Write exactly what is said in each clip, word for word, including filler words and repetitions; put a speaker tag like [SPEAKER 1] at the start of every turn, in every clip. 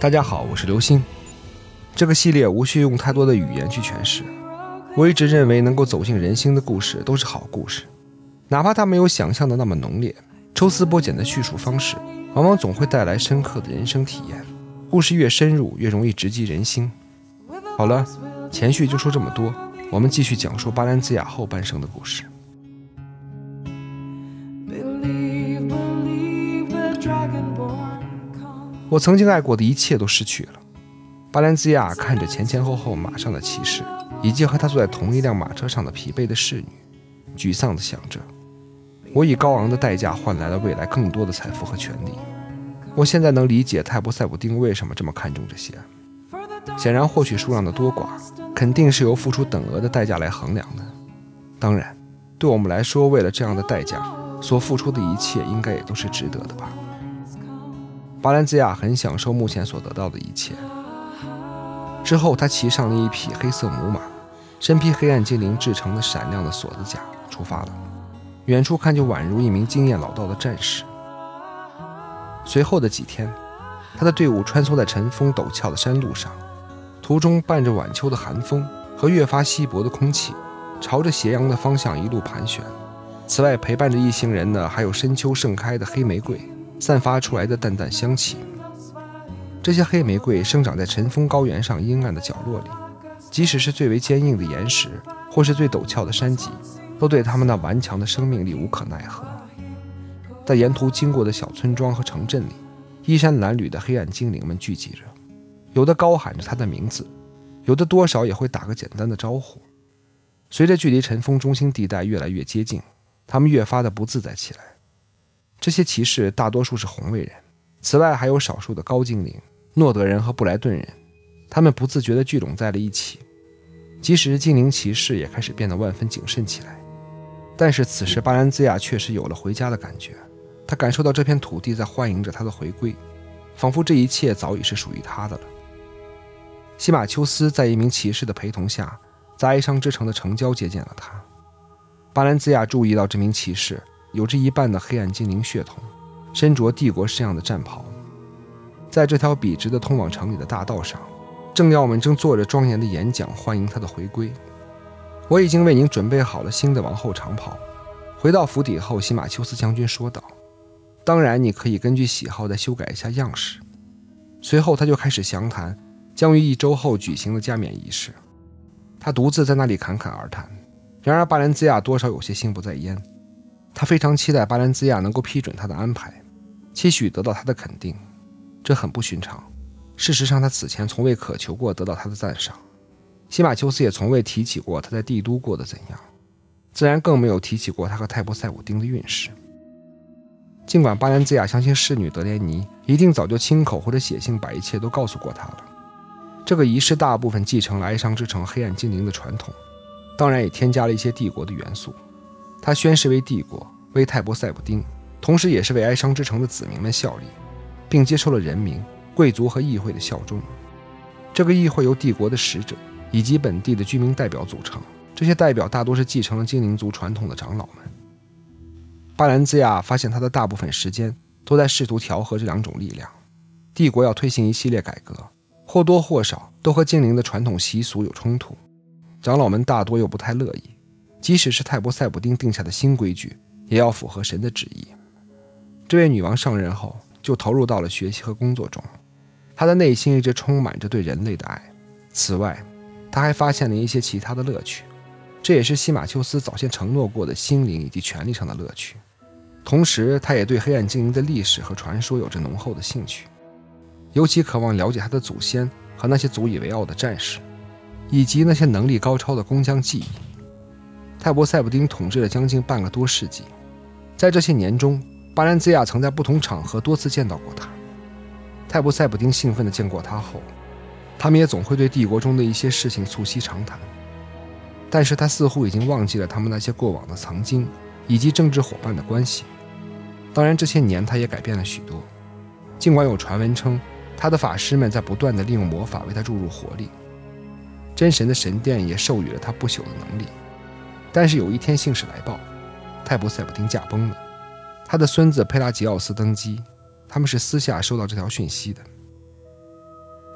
[SPEAKER 1] 大家好，我是刘星。这个系列无需用太多的语言去诠释。我一直认为能够走进人心的故事都是好故事，哪怕它没有想象的那么浓烈。抽丝剥茧的叙述方式往往总会带来深刻的人生体验，故事越深入越容易直击人心。好了，前序就说这么多，我们继续讲述巴兰兹亚后半生的故事。我曾经爱过的一切都失去了。巴兰兹亚看着前前后后马上的骑士，以及和他坐在同一辆马车上的疲惫的侍女，沮丧地想着，我以高昂的代价换来了未来更多的财富和权利。我现在能理解泰伯塞普丁为什么这么看重这些。显然获取数量的多寡肯定是由付出等额的代价来衡量的。当然，对我们来说，为了这样的代价所付出的一切应该也都是值得的吧。巴兰兹亚很享受目前所得到的一切。之后他骑上了一匹黑色母马，身披黑暗精灵制成的闪亮的锁子甲出发了。远处看就宛如一名经验老道的战士。随后的几天，他的队伍穿梭在晨风陡峭的山路上，途中伴着晚秋的寒风和越发稀薄的空气，朝着斜阳的方向一路盘旋。此外，陪伴着一行人的还有深秋盛开的黑玫瑰散发出来的淡淡香气。这些黑玫瑰生长在晨风高原上阴暗的角落里，即使是最为坚硬的岩石或是最陡峭的山脊，都对它们那顽强的生命力无可奈何。在沿途经过的小村庄和城镇里，衣衫褴褛的黑暗精灵们聚集着，有的高喊着他的名字，有的多少也会打个简单的招呼。随着距离晨风中心地带越来越接近，他们越发的不自在起来。这些骑士大多数是红卫人，此外还有少数的高精灵、诺德人和布莱顿人，他们不自觉地聚拢在了一起。即使精灵骑士也开始变得万分谨慎起来。但是此时巴兰兹亚确实有了回家的感觉，他感受到这片土地在欢迎着他的回归，仿佛这一切早已是属于他的了。西马丘斯在一名骑士的陪同下，在哀伤之城的城郊接见了他。巴兰兹亚注意到这名骑士有着一半的黑暗精灵血统，身着帝国式样的战袍。在这条笔直的通往城里的大道上，政要们正做着庄严的演讲，欢迎他的回归。我已经为您准备好了新的王后长袍。回到府邸后，西马丘斯将军说道，当然你可以根据喜好再修改一下样式。随后他就开始详谈将于一周后举行的加冕仪式。他独自在那里侃侃而谈。然而巴兰兹亚多少有些心不在焉，他非常期待巴兰兹亚能够批准他的安排，期许得到他的肯定。这很不寻常，事实上他此前从未渴求过得到他的赞赏。西马丘斯也从未提起过他在帝都过得怎样，自然更没有提起过他和泰伯塞普丁的运势。尽管巴兰兹亚相信侍女德莲妮一定早就亲口或者写信把一切都告诉过他了。这个仪式大部分继承了哀伤之城黑暗精灵的传统，当然也添加了一些帝国的元素。他宣誓为帝国，为泰伯塞普丁，同时也是为哀伤之城的子民们效力，并接受了人民、贵族和议会的效忠。这个议会由帝国的使者以及本地的居民代表组成，这些代表大多是继承了精灵族传统的长老们。巴兰兹亚发现他的大部分时间都在试图调和这两种力量。帝国要推行一系列改革，或多或少都和精灵的传统习俗有冲突，长老们大多又不太乐意，即使是泰伯塞普丁定下的新规矩，也要符合神的旨意。这位女王上任后就投入到了学习和工作中，她的内心一直充满着对人类的爱。此外，她还发现了一些其他的乐趣，这也是西马丘斯早先承诺过的心灵以及权力上的乐趣。同时，她也对黑暗精灵的历史和传说有着浓厚的兴趣，尤其渴望了解他的祖先和那些足以为傲的战士，以及那些能力高超的工匠技艺。泰伯塞普丁统治了将近半个多世纪，在这些年中，巴兰兹亚曾在不同场合多次见到过他。泰伯塞普丁兴奋地见过他后，他们也总会对帝国中的一些事情促膝长谈，但是他似乎已经忘记了他们那些过往的曾经以及政治伙伴的关系。当然这些年他也改变了许多，尽管有传闻称他的法师们在不断地利用魔法为他注入活力，真神的神殿也授予了他不朽的能力。但是有一天信使来报，泰伯塞普丁驾崩了，他的孙子佩拉吉奥斯登基，他们是私下收到这条讯息的。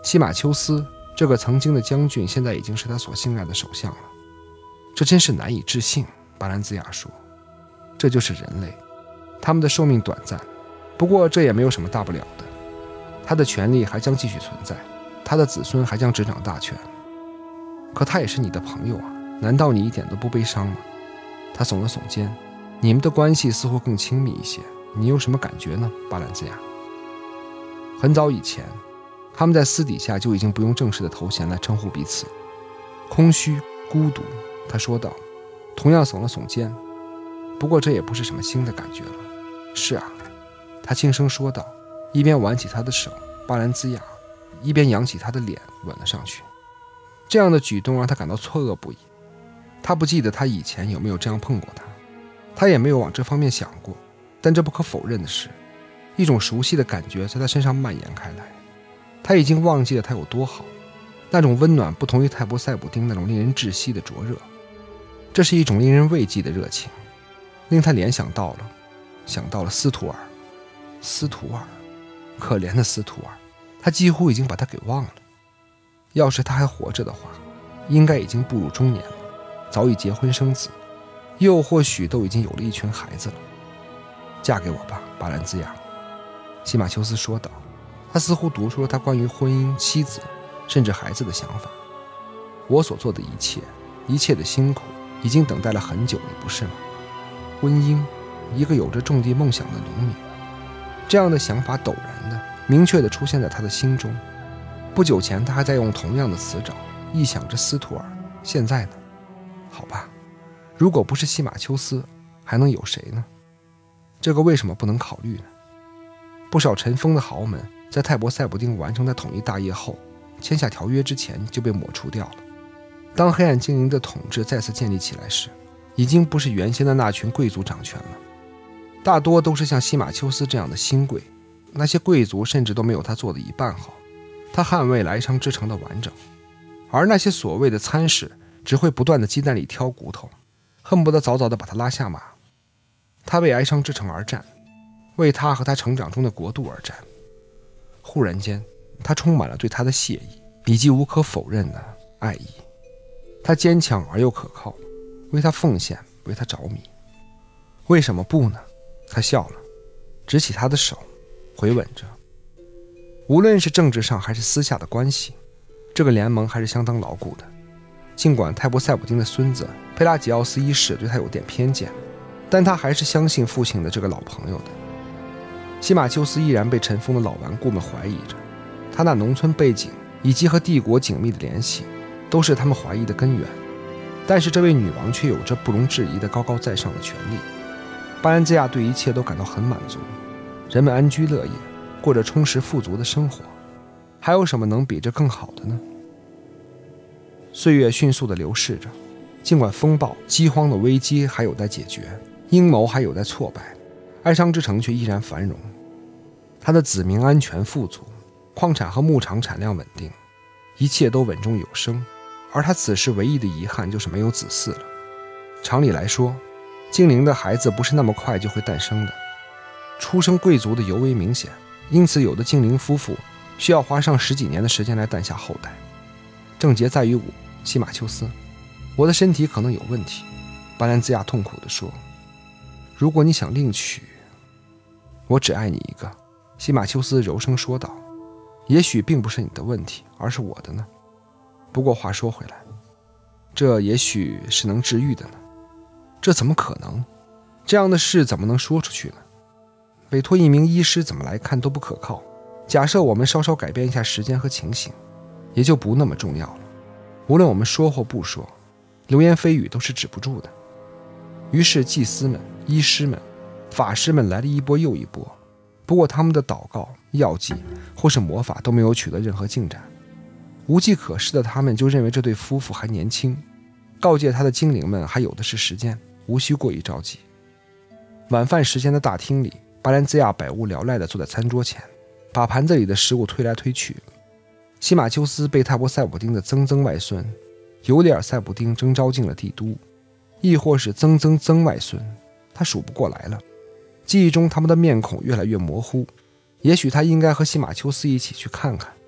[SPEAKER 1] 西马丘斯这个曾经的将军，现在已经是他所信赖的首相了。这真是难以置信，巴兰兹亚说。这就是人类，他们的寿命短暂，不过这也没有什么大不了的。他的权力还将继续存在，他的子孙还将执掌大权。可他也是你的朋友啊，难道你一点都不悲伤吗？他耸了耸肩，你们的关系似乎更亲密一些，你有什么感觉呢，巴兰兹亚？很早以前，他们在私底下就已经不用正式的头衔来称呼彼此。空虚、孤独，他说道，同样耸了耸肩。不过这也不是什么新的感觉了。是啊，他轻声说道，一边挽起他的手，巴兰兹亚一边扬起他的脸吻了上去。这样的举动让他感到错愕不已。他不记得他以前有没有这样碰过他，他也没有往这方面想过。但这不可否认的是，一种熟悉的感觉在他身上蔓延开来。他已经忘记了他有多好，那种温暖不同于泰伯塞普丁那种令人窒息的灼热，这是一种令人慰藉的热情，令他联想到了，想到了斯图尔。斯图尔，可怜的斯图尔，他几乎已经把他给忘了。要是他还活着的话，应该已经步入中年了，早已结婚生子，又或许都已经有了一群孩子了。嫁给我吧，巴兰兹亚，西马丘斯说道。他似乎读出了他关于婚姻、妻子甚至孩子的想法。我所做的一切，一切的辛苦，已经等待了很久，你不是吗？婚姻，一个有着种地梦想的农民。这样的想法陡然的、明确地出现在他的心中。不久前，他还在用同样的词藻臆想着斯图尔。现在呢？好吧，如果不是西马丘斯，还能有谁呢？这个为什么不能考虑呢？不少尘封的豪门在泰伯塞普丁完成他统一大业后，签下条约之前就被抹除掉了。当黑暗精灵的统治再次建立起来时，已经不是原先的那群贵族掌权了，大多都是像西马丘斯这样的新贵。那些贵族甚至都没有他做的一半好。他捍卫了哀伤之城的完整，而那些所谓的参事只会不断的鸡蛋里挑骨头，恨不得早早的把他拉下马。他为哀伤之城而战，为他和他成长中的国度而战。忽然间，他充满了对他的谢意，以及无可否认的爱意。他坚强而又可靠，为他奉献，为他着迷。为什么不呢？他笑了，执起他的手，回吻着。无论是政治上还是私下的关系，这个联盟还是相当牢固的。尽管泰伯塞普丁的孙子佩拉吉奥斯一世对他有点偏见，但他还是相信父亲的这个老朋友的。西马丘斯依然被尘封的老顽固们怀疑着，他那农村背景以及和帝国紧密的联系都是他们怀疑的根源。但是这位女王却有着不容置疑的高高在上的权利。巴兰兹亚对一切都感到很满足，人们安居乐业，过着充实富足的生活，还有什么能比这更好的呢？岁月迅速地流逝着，尽管风暴、饥荒的危机还有待解决，阴谋还有待挫败，哀伤之城却依然繁荣。他的子民安全富足，矿产和牧场产量稳定，一切都稳中有升。而他此时唯一的遗憾就是没有子嗣了。常理来说，精灵的孩子不是那么快就会诞生的，出生贵族的尤为明显，因此有的精灵夫妇需要花上十几年的时间来诞下后代。症结在于我，西马丘斯，我的身体可能有问题。巴兰兹亚痛苦地说，如果你想另娶，我只爱你一个。西马丘斯柔声说道，也许并不是你的问题，而是我的呢。不过话说回来，这也许是能治愈的呢。这怎么可能？这样的事怎么能说出去呢？委托一名医师怎么来看都不可靠。假设我们稍稍改变一下时间和情形，也就不那么重要了。无论我们说或不说，流言蜚语都是止不住的。于是祭司们、医师们、法师们来了一波又一波，不过他们的祷告、药剂或是魔法都没有取得任何进展。无计可施的他们就认为这对夫妇还年轻，告诫他的精灵们还有的是时间，无需过于着急。晚饭时间的大厅里，巴兰兹亚百无聊赖地坐在餐桌前，把盘子里的食物推来推去。西马丘斯被泰伯塞普丁的曾曾外孙尤里尔塞普丁征召进了帝都，亦或是曾曾曾外孙，他数不过来了。记忆中他们的面孔越来越模糊，也许他应该和西马丘斯一起去看看。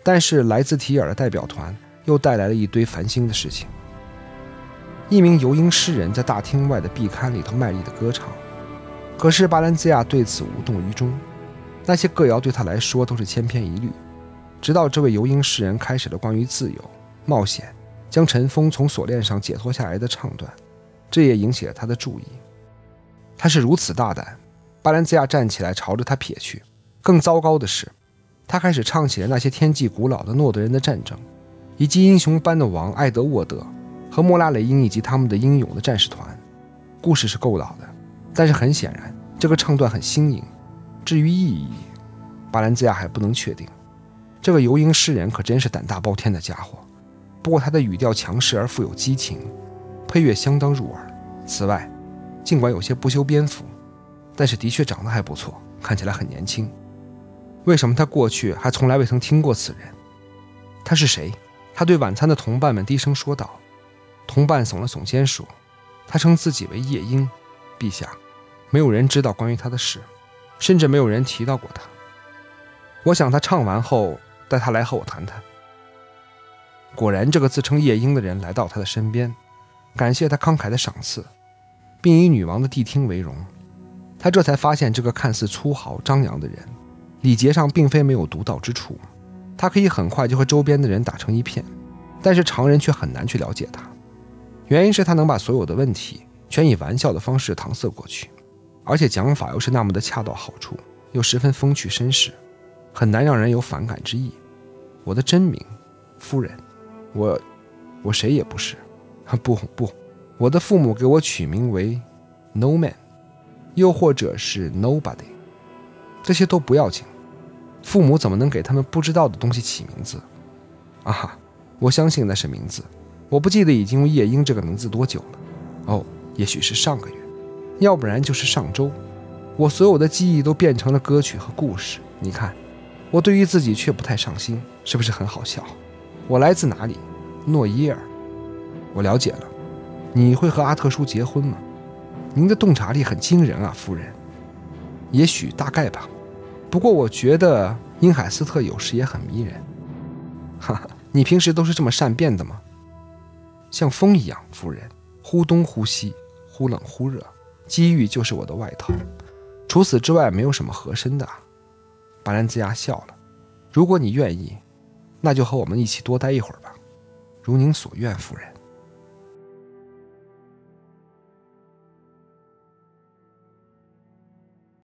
[SPEAKER 1] 但是来自提尔的代表团又带来了一堆烦心的事情。一名游鹰诗人在大厅外的壁龛里头卖力的歌唱，可是巴兰兹亚对此无动于衷。那些歌谣对他来说都是千篇一律，直到这位游鹰诗人开始了关于自由、冒险、将尘封从锁链上解脱下来的唱段，这也引起了他的注意。他是如此大胆，巴兰兹亚站起来朝着他撇去。更糟糕的是，他开始唱起了那些天际古老的诺德人的战争，以及英雄般的王艾德沃德和莫拉雷因以及他们的英勇的战士团。故事是够老的，但是很显然这个唱段很新颖。至于意义，巴兰兹亚还不能确定。这个游鹰诗人可真是胆大包天的家伙，不过他的语调强势而富有激情，配乐相当入耳。此外，尽管有些不修边幅，但是的确长得还不错，看起来很年轻。为什么他过去还从来未曾听过此人？他是谁？他对晚餐的同伴们低声说道。同伴耸了耸肩说，他称自己为夜莺。陛下，没有人知道关于他的事，甚至没有人提到过他。我想他唱完后带他来和我谈谈。果然，这个自称夜莺的人来到他的身边，感谢他慷慨的赏赐，并以女王的谛听为荣。他这才发现，这个看似粗豪张扬的人，礼节上并非没有独到之处。他可以很快就和周边的人打成一片，但是常人却很难去了解他。原因是他能把所有的问题全以玩笑的方式搪塞过去，而且讲法又是那么的恰到好处，又十分风趣绅士，很难让人有反感之意。我的真名，夫人，我我谁也不是。不不，我的父母给我取名为 No Man， 又或者是 Nobody， 这些都不要紧。父母怎么能给他们不知道的东西起名字？啊哈，我相信那是名字。我不记得已经用夜莺这个名字多久了。哦，也许是上个月，要不然就是上周。我所有的记忆都变成了歌曲和故事。你看，我对于自己却不太上心，是不是很好笑？我来自哪里？诺伊尔。我了解了。你会和阿特叔结婚吗？您的洞察力很惊人啊，夫人。也许，大概吧。不过我觉得因海斯特有时也很迷人。哈哈，你平时都是这么善变的吗？像风一样，夫人，忽东忽西，忽冷忽热，机遇就是我的外套。除此之外，没有什么合身的啊。巴兰兹亚笑了。如果你愿意，那就和我们一起多待一会儿吧。如您所愿，夫人。